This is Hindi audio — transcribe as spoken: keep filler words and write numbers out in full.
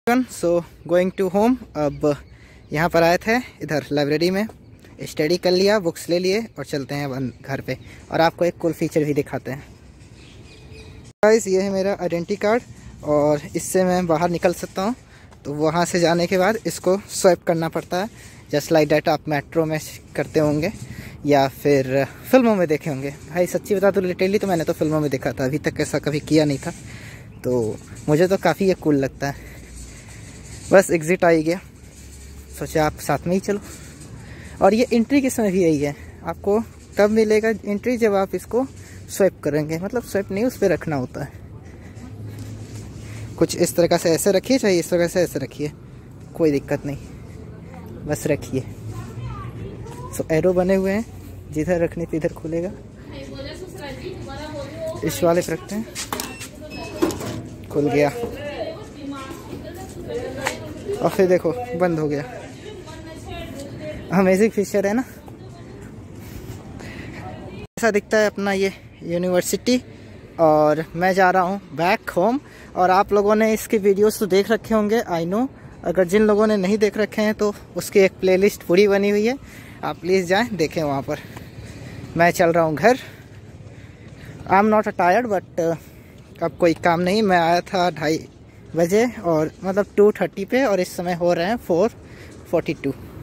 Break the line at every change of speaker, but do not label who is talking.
So going to home. अब यहाँ पर आए थे इधर लाइब्रेरी में, स्टडी कर लिया, बुक्स ले लिए और चलते हैं घर पे और आपको एक कूल फीचर भी दिखाते हैं। गाइस ये है मेरा आइडेंटिटी कार्ड और इससे मैं बाहर निकल सकता हूँ। तो वहाँ से जाने के बाद इसको स्वाइप करना पड़ता है, जस्ट लाइक डैट। आप मेट्रो में करते होंगे या फिर फिल्मों में देखे होंगे। भाई सच्ची बता तो लिटरली तो मैंने तो फिल्मों में देखा था, अभी तक ऐसा कभी किया नहीं था। तो मुझे तो काफ़ी ये कूल लगता है। बस एग्ज़िट आ ही गया, सोचा आप साथ में ही चलो। और ये एंट्री किस में भी यही है, आपको तब मिलेगा एंट्री जब आप इसको स्वाइप करेंगे। मतलब स्वाइप नहीं, उस पर रखना होता है। कुछ इस तरह से ऐसे रखिए, चाहे इस तरह से ऐसे रखिए, कोई दिक्कत नहीं, बस रखिए। सो एरो बने हुए हैं, जिधर रखने पे इधर खुलेगा। इस वाले पे रखते हैं, खुल गया और फिर देखो बंद हो गया। अमेजिंग फीचर है ना। ऐसा दिखता है अपना ये यूनिवर्सिटी। और मैं जा रहा हूँ बैक होम। और आप लोगों ने इसके वीडियोस तो देख रखे होंगे, आई नो। अगर जिन लोगों ने नहीं देख रखे हैं तो उसकी एक प्लेलिस्ट पूरी बनी हुई है, आप प्लीज़ जाएं देखें वहाँ पर। मैं चल रहा हूँ घर। I am not a tired but अब कोई काम नहीं। मैं आया था ढाई बजे और मतलब टू थर्टी पे और इस समय हो रहे हैं फोर फोर्टी टू।